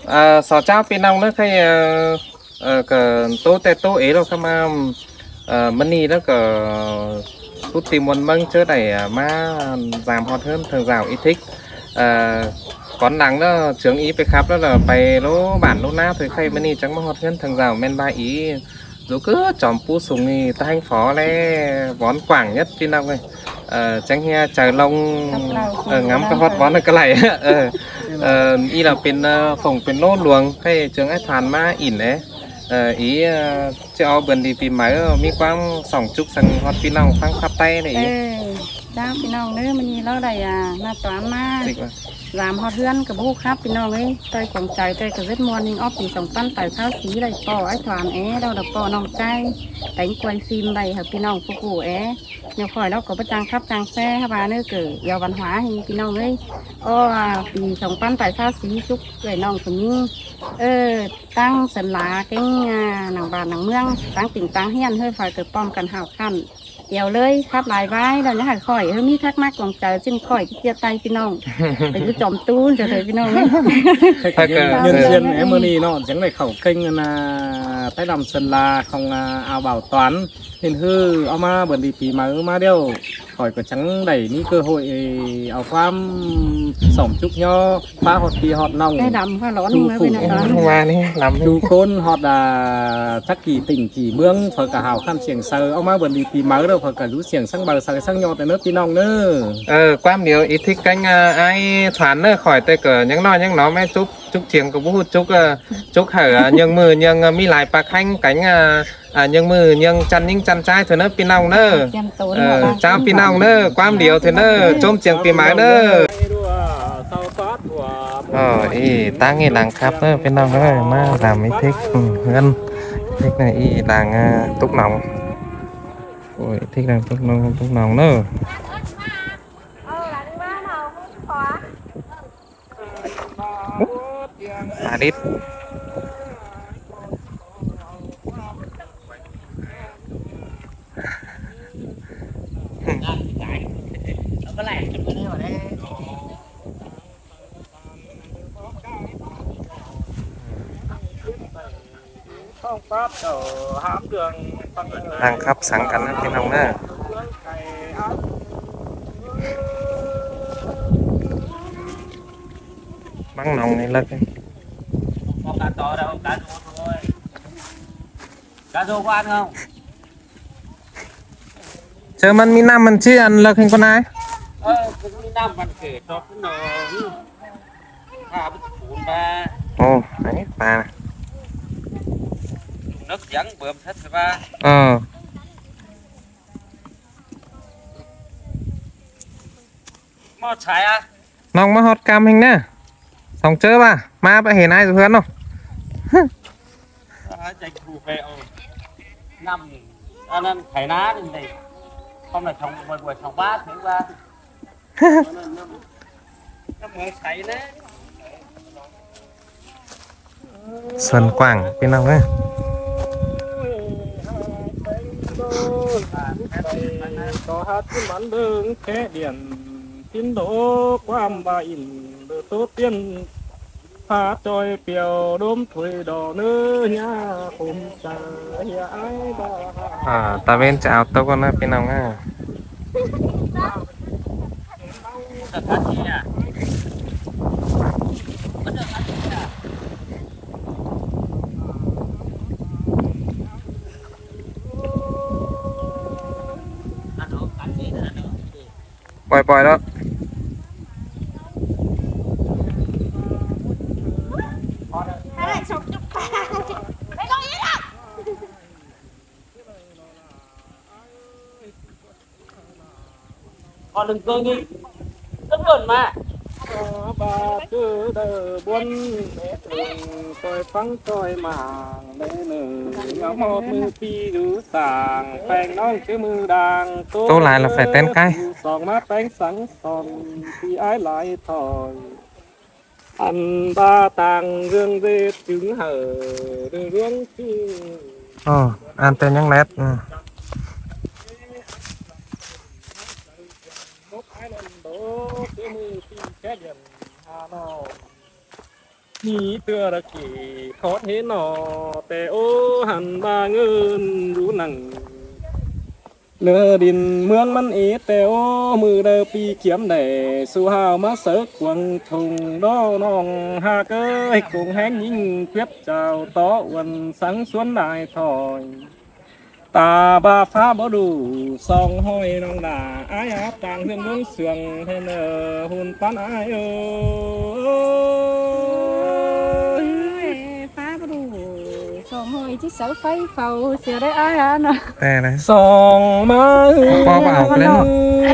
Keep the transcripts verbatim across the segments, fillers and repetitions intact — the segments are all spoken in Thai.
à, sò cháo pin nong đó cái cái tô tê tô ấy đâu mà money đó cái chút tìm muốn băng chơi này mà giảm hot hơn thường rào ít thích à, còn nắng đó trưởng ýไปครับđó làไปlỗ bản lỗ na thôi khay money chẳng mà hot hơn thường rào men ba ý dù cứ chọn pu sùng thì ta hành phó lẽ bón quảng nhất pin nong này tránh he trời lông ngắm cái hot bón cái này y làเป็นphòngเป็นโล่หลวงให้เชิงไอ้ฐานมาอินเลยอีจะเอาเบิร์นดีปีใหม่มีความสองจุกสังฮอตพี่น้องฟังขับไต้เลยอีจ้าพี่น้องเนื้อมันนี่เราได้อ่ะมาตอนมาลามฮอตเฮือนกับบุกครับพี่น้องเลยใจของใจใจกับเวทมวลนิ่งออฟปีสองปั้นไต่เท้าสีไรป่อไอ้ฐานแอเราดับป่อน้องใจแต่งกวนซีมใบค่ะพี่น้องผู้กูแอเนี่ยคอยเราก็ประจังครับจังแซ่ฮะบ้านเนื้อเกิดยาววันหวาให้พี่น้องเลยอ๋อปีสองปั้นไต่เท้าสีจุกเลยน้องคนนี้เออตั้งสันลาเก่งหนังบานหนังเมืองตั้งติ่งตั้งเฮียนเฮ้ยฝ่ายเกิดป้อมกันห่าวขั้นเดี๋ยวเลยครับลายไว้เราจะหายข่อยเฮ้ยมีทักมากกองใจสิ้นข่อยที่เจียไตพี่น้องเป็นผู้จอมตู้จะเลยพี่น้องถ้าเกิดเงินเชียนแอมเมอนี่เนาะจังเลยเขาเก่งนะใต้ลำสันลาของเอาเบาตอนเห็นฮือเอามาเบิร์นดีปีมามาเดียวข่อยก็จังได้นี่คือโหยเอาความสมจุกย่อฟ้าหดปีหดน่องแค่ดำค่ะร้อนมาเป็นอะไรมานี่ลำดูคนหดอ่ะสักกี่ติ่งกี่เมืองเผอกะหาวขั้นเสียงเซอเอามาเบิร์นดีปีมาแล้วเผอกะรู้เสียงสังเบาสังสังยอแต่เนื้อพี่น้องเนื้อเออความเดียวอิทธิกันไอ้ฐานเนื้อข่อยแต่เกิดยังน้อยยังน้อยแม่จุกจุกเฉียงกับผู้จุกจุกเหอยังมือยังมีหลายปลาแข้งกันอ่ายังมือยังจันยิ่งจันใจเถอะเนอะพี่น้องเนอะเออเจ้าพี่น้องเนอะความเดียวเถอะเนอะจมเจียงปีหมายเนอะอ๋ออีตั้งอีหลังครับเนอะพี่น้องเนอะมาทำไม่ทิกเงินทิกในอีหลังตุกหนองโอ้ยทิกหลังตุกหนองตุกหนองเนอะมาดิทางครับสั่งกันนะพี่น้องนะbắn nòng này lên có cá to đâu cá rô thôi cá rô có ăn không chờ mình mi năm mình chưa ăn lực hình con ai ờ mi năm mình kể cho cái nồi thả bút cuốn ba ồ đấy bà nước trắng bơm hết rồi ba ờ mót trái à nòng mà hot cam hình nè xong chơi bà ma bà hề này rồi hơn không chạy thủ về năm anh em thầy ná lên đây không là trồng buổi buổi trồng bát thứ ba nó mới thấy đấy Xuân Quảng bên nào đấy có hát cái bắn đường thế điện tiến đỗ quam ba in tốt tiên phá trôi piều đốm thuê đỏ nơ nha hôm cha nhà ai ba à ta bên chào tôi con bên nào á bòi bòi đó còn đừng cơ nghi rất buồn mà bà cứ đờ buồn coi phăng coi màng để nở ngắm một mưa phi rú sàng phèn non chứ mưa đàng tô lại là phải tên cái sòng mát bánh sáng sòn thì ái lại thòi ăn ba tàng gương dê trứng hở đường hướng chi ờ ăn tên nhắn lét đố cái mưa phi cái điểm hà nội นี่เตือระกีขอเทนอแต่โอหันบาเงินรู้หนังเลือดินเมืองมันเอแต่โอมือเดอปีเขียมแด่สู่หาวมาเสกกวงทงดอน้องหาเกยกงแห้งยิ่งเพียบเจ้าต่อวันสังสวนนายถอยตาบาฟ้าบ่ดูสองห้อยน้องดาอายอาบต่างเพื่อนเมืองเสืองเทนเนอหุ่นปันอายเออฟ้าบ่ดูสองหอยที่เสาไฟเฝ้าเสียได้อ้ายอ่ะเนาะแต่นะสองมาพอเปล่าไปแล้วเนาะ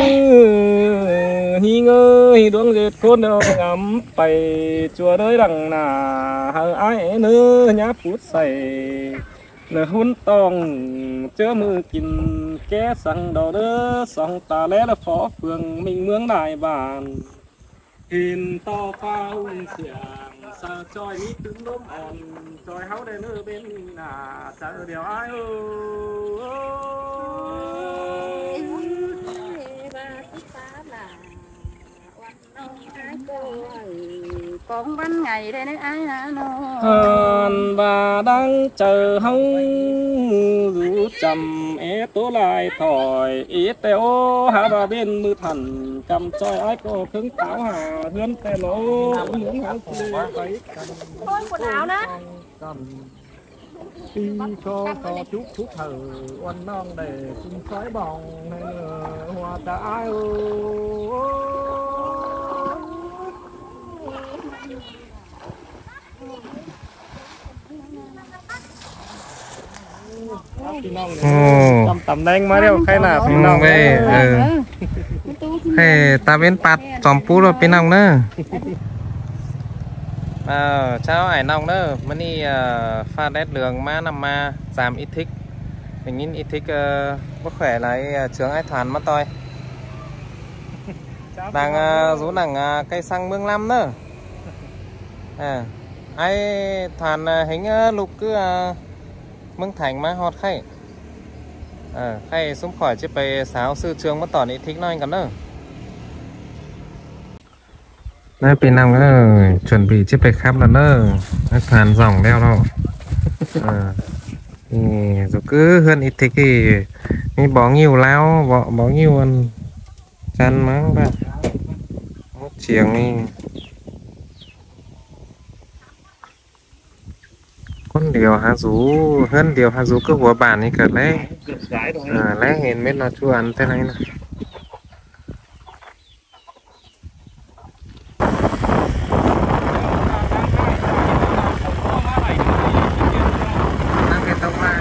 ฮีเงยดวงเจ็ดคนเดินงำไปจัวเลยดังหน้าหาไอ้เนื้อยับพุดใส่เนื้อหุ่นต้องเจอมือกินแกสั่งดอกเด้อสองตาและละฟอเฟืองมิ่งเมืองได้บานเห็นต่อฟ้าหุ่นเสียงสาวจอยมีตึงลมอ่อนจอยเฮาได้เนื้อเป็นหน้าเจอเดียวไอ้เออ con bánh ngày đây đấy ai hả nó hàn bà đang chờ hông rủ chầm é tố lại thỏi ý teo hà bà bên mư thần cầm choi ái cô cứng táo hà hươn tè lỗ những hảo cười phải thôi quần áo đó đi cho cho chút chút thở oan non để chung khói bòng hay hoa ta aiพี่น้องจำตำแหน่งมาเดี๋ยวใครหน้าพี่น้องเว้ยเออให้ตาเว้นปัดจอมปูรถพี่น้องเนอะเออเช้าไอ้น้องเนอะมันนี่ฟ้าแดดเหลืองมานำมาสามอิทธิกอย่างนี้อิทธิกบ่แขวไรเชื้อไอ้ฐานมาต่อยดังรู้หนังcây xăng Mương Lamเนอะà ai thàn hình lục cứ Mương Thành mà hot khay à khay xuống khỏi chứไปsáo sư trường mất tỏ ý thích nóiกันเนอะได้ปีนำก็chuẩn bị chứไปครับแล้วเนอะทานส่องแล้วเราอ่านี่rồi cứ hơn ít thích thìมีbỏ nhiều lao bỏ bỏ nhiều ăn chăn máng ba chiềngนี่คนเดียวหาสูเฮือนเดียวหาสูก็หัวบานนี่เกิดแล้วอ่าแล้วเห็นเม็ดนอชวนแต่ไหนนะนั่งเก็บต้นไม้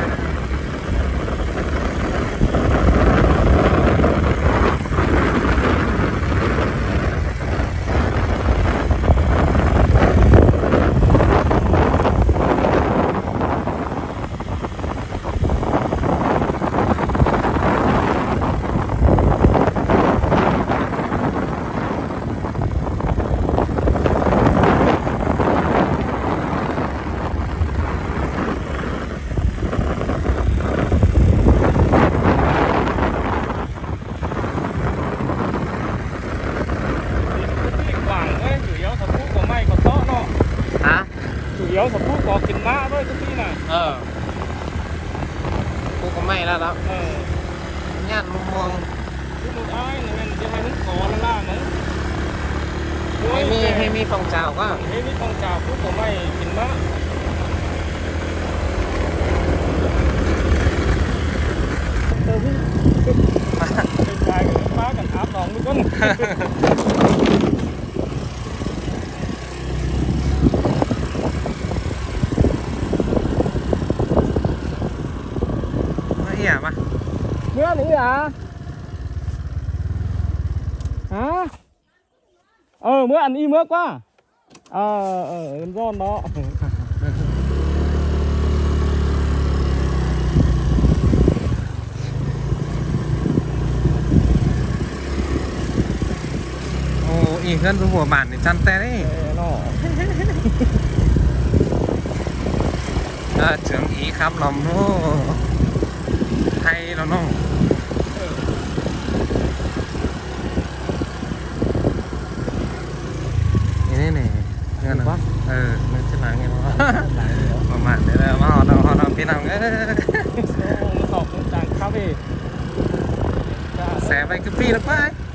เดี๋ยวสมมุติบอกกินน้าด้วยทุกที่น่ะเออกูก็ไม่แล้วครับเออญาติลุงมวงลุงมวงอ้ายเนี่ยจะให้มึงขอละล่ามึงให้มีให้มีฟองเจ้าก็ให้มีฟองเจ้ากูก็ไม่กินน้าเออมาเป็นชายกับป้ากันอาบน้องทุกคนเมื่อนี้อ่ะฮะเออเมื่ออันนี้เมื่อกว่าเออเออมันร้อนเนาะโอ้อีกเพื่อนตัวหัวบานนี่จันแต่ได้เนาะอ่าเฉิงอีครับลมโน่ไทยแล้วน้องนี่นี่นี่เงินเออางไงประมาณนี้เลยมาหอดหอดพี่น้องเอ้ยขอบคุณจังครับพี่แสบไปคือพี่แล้วไป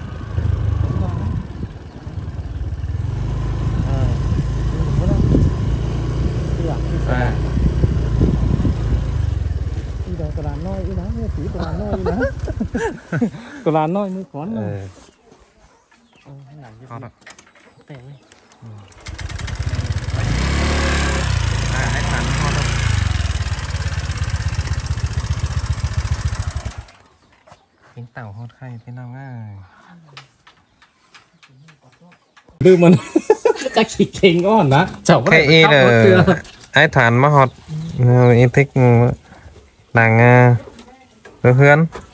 อ่าอีดอกกระดานน้อยอีนะเนี่ยสีกระดานน้อยอีนะกระดานน้อยมือขอนเอนะอหอดเตะเลยอ่าให้ทันหอดเป็นเต่าหอดไข่พี่น้องง่ายดื้อมัน จะขี้เข่งอ่อนนะเจ้าแค่อีเลยไอ้ฐานมาหอดอีทิกดังเพื่อน